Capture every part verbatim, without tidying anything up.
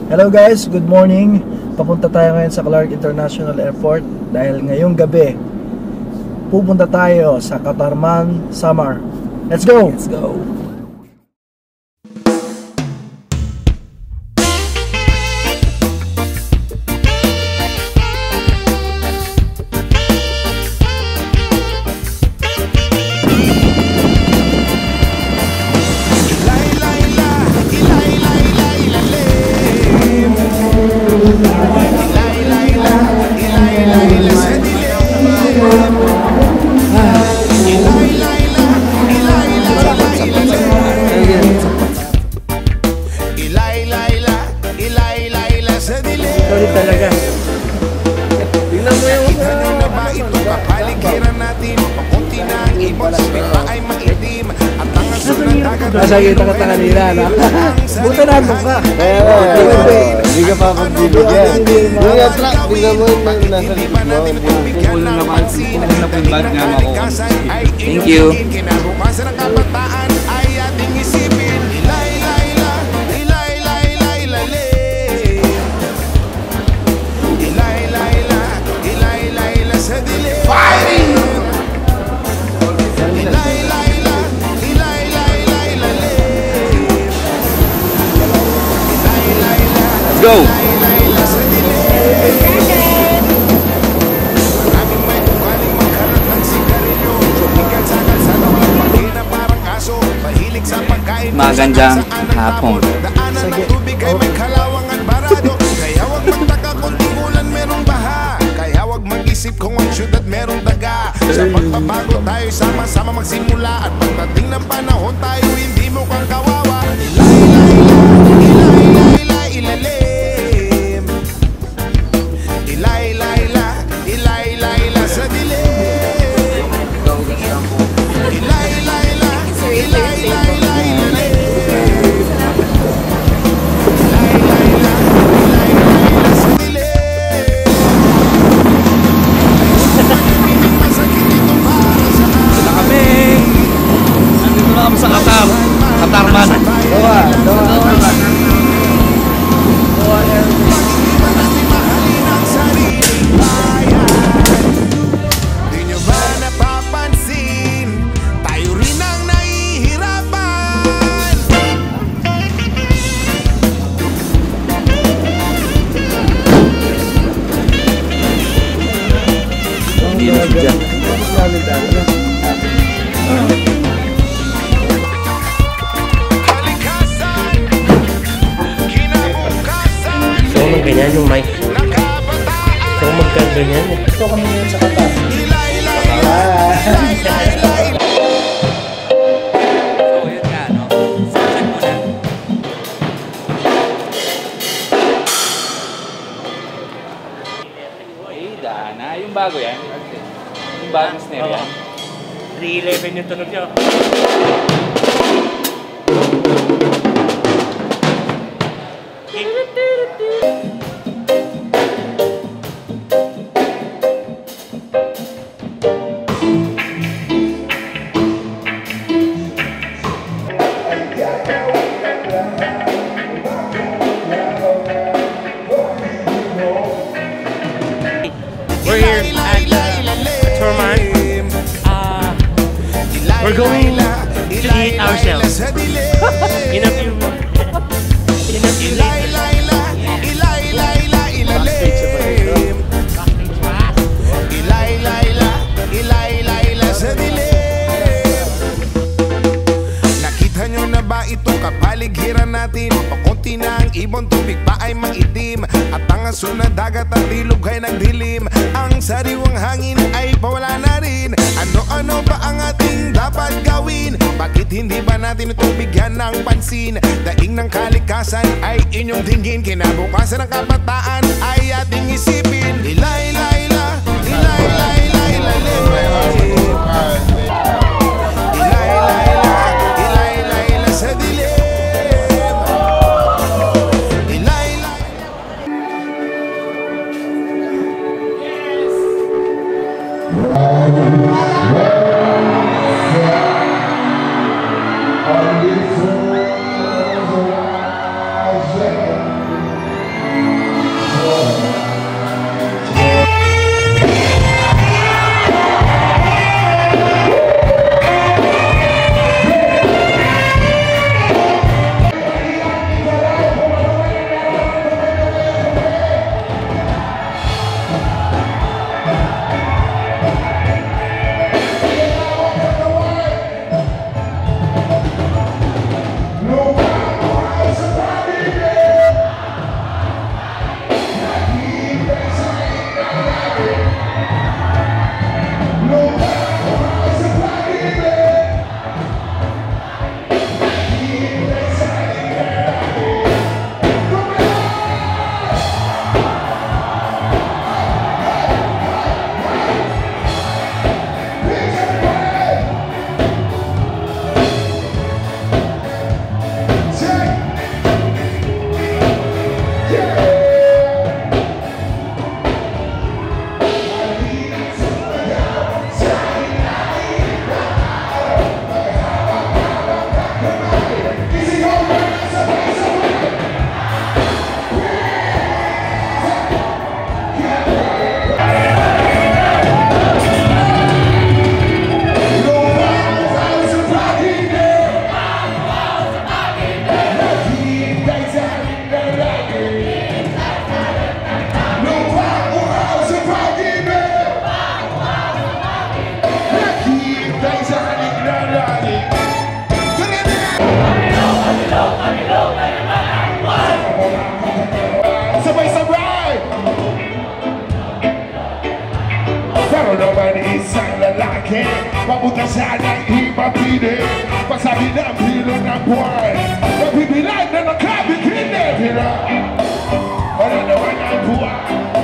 Hello guys, good morning. Papunta tayo ngayon sa Clark International Airport dahil ngayong gabi pupunta tayo sa CATARMAN, Samar. Let's go! Let's go! Sorry talaga. Tingnan mo yung ano ba ito kapaligiran natin. Pakunti na ang ibon, pa ay maitim. At ang aso ng dagat. Nasa kita ka kanila na. Buta na mo ka. Kaya hindi ka pa pagbibigyan. Yung atrak, tingnan mo yung nasa likod mo. Kukulang na pa yung bag nga ako. Thank you. Kinabukasan ng kabataan ay ating isipin. Ilay, ilay, ilay, ilay, ilay, ilay. Fighting! Let's go! Magandang hapon. Kung ang syudad merong daga. Sa pagbabago tayo sama-sama magsimula. At pagdating ng panahon tayo hindi mo kang kawawa. Ilay, ilay, ilalim. Ilay, ilay, ilay, ilay, sa dilim. Ilay, ilay, ilay, ilay, ilalim. Sa Qatar, CATARMAN. Doha, Doha. Di nyo ba napapansin? Tayo rin ang nahihirapan. Hindi na siya. Ganyan yung mic. So magkaganyan eh. Ito kami ngayon sa Qatar. So yun nga, no? Check mo na. Eh, Dana. Yung bago yan. Yung bagong snare yan. three eleven yung tunog nyo. We're here at CATARMAN. Uh, we're going to eat ourselves. In a few, in a few days. Nakita nyo na ba itong kapaligiran natin? Pakunti na ang ibon, tubig pa ay maitim. At ang aso na dagat at ilog ay nagdilim. Ang sariwang hangin ay pawala na rin. Ano-ano ba ang ating dapat gawin? Bakit hindi ba natin ito bigyan ng pansin? Daing ng kalikasan ay inyong tingin. Kinabukasan ng kabataan ay ating isipin. Ilay, ilay, ilay, ilay, ilay, ilay, ilay, sa dilim. Ilay, ilay. Ikaw naman isang lalaki, papunta sana ibabili. Pasabi ng pilo ng buwan, magbibilang na nakabikini. Pero ano naman ang buwan?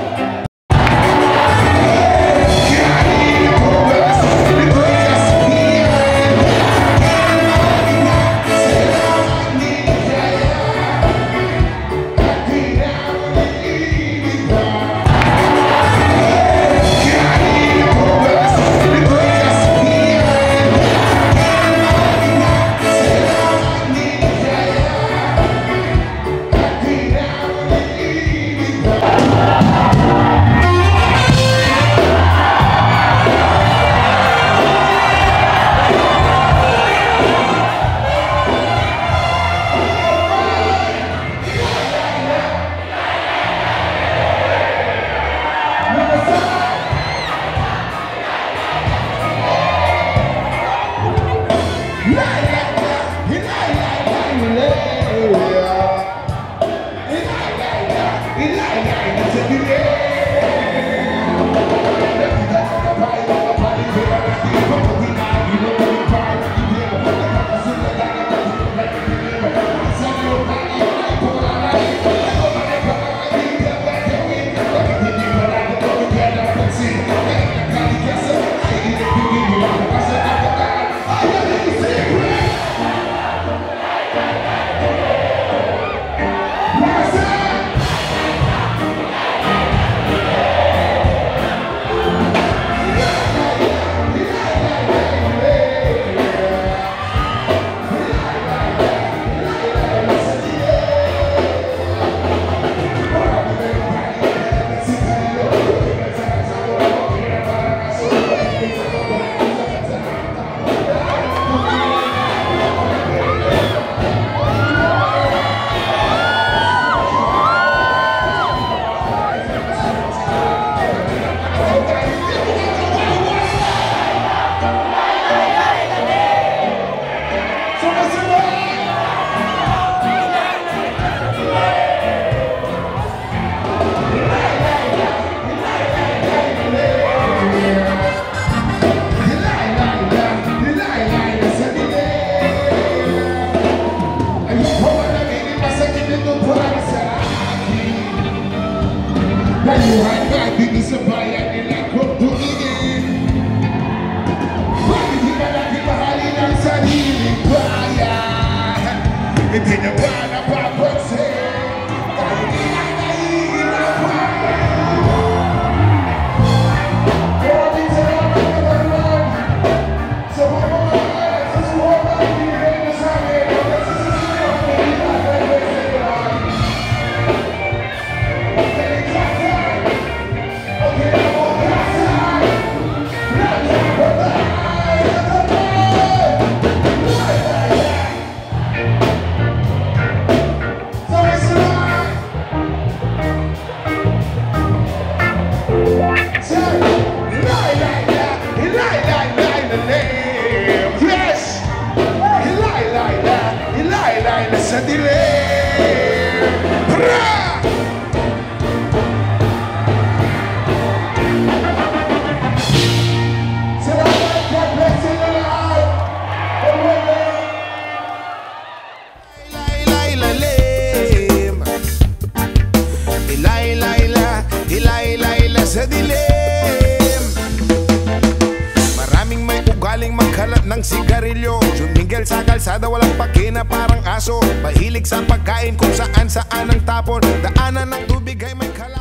Buhay natin sa bayan nila kung tumingin. Bakit di ba natin mahalin ang sariling bayan? Hindi na ba napapansin dahil di na nahihirapan? Maraming salamat katarman sa pamamahala sa suwabang binigay na sa amin at nagsasasayaw na ilagay na sa iyan. Sa dilim. Hurrah! Salamat, God bless you lahat. Ilay, lalim. Ilay, layla, ilay, layla sa dilim. Maraming may ugaling magkalat ng sigarilyo. Jumingel sa kalsada, walang pakina parang aso. Mahilig sa pagkain kung saan saan ang tapon. Daanan ng tubig ay may kalat.